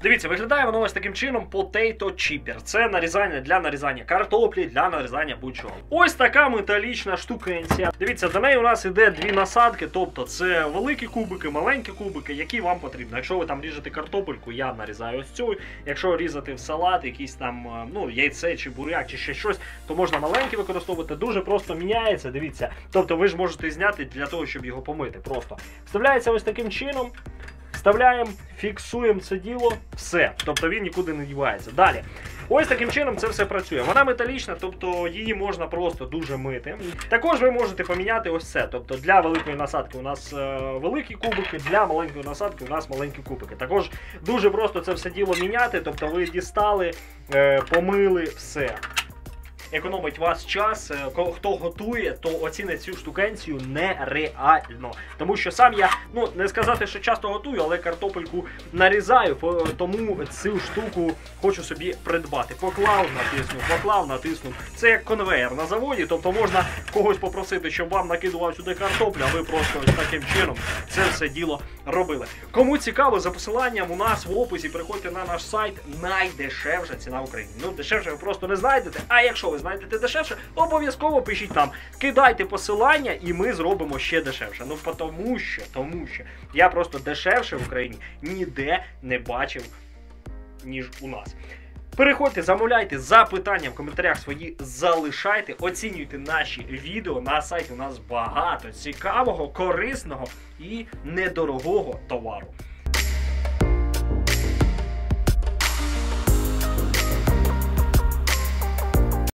Дивіться, виглядає воно ось таким чином Potato Chipper. Це нарізання для нарізання картоплі, для нарізання будь-чого. Ось така металічна штукенція. Дивіться, до неї у нас іде дві насадки, тобто це великі кубики, маленькі кубики, які вам потрібно. Якщо ви там ріжете картопельку, я нарізаю ось цю. Якщо різати в салат, якийсь там, ну, яйце чи буряк, чи ще щось, то можна маленькі використовувати. Дуже просто міняється, дивіться. Тобто ви ж можете зняти для того, щоб його помити. Просто вставляється ось таким чином. Вставляємо, фіксуємо це діло, все. Тобто він нікуди не дівається. Далі. Ось таким чином це все працює. Вона металічна, тобто її можна просто дуже мити. Також ви можете поміняти ось це. Тобто для великої насадки у нас великі кубики, для маленької насадки у нас маленькі кубики. Також дуже просто це все діло міняти, тобто ви дістали, помили, все. Економить вас час, хто готує, то оцінить цю штукенцію нереально. Тому що сам я, ну, не сказати, що часто готую, але картопельку нарізаю, тому цю штуку хочу собі придбати. Поклав, натиснув. Це як конвейер на заводі, тобто можна когось попросити, щоб вам накидував сюди картоплю, а ви просто ось таким чином це все діло робили. Кому цікаво, за посиланням у нас в описі, переходьте на наш сайт, найдешевша ціна в Україні. Ну, дешевше ви просто не знайдете, а якщо ви знайдете дешевше, обов'язково пишіть нам, кидайте посилання і ми зробимо ще дешевше. Ну, тому що я просто дешевше в Україні ніде не бачив, ніж у нас. Переходьте, замовляйте, запитання в коментарях свої залишайте, оцінюйте наші відео. На сайті у нас багато цікавого, корисного і недорогого товару.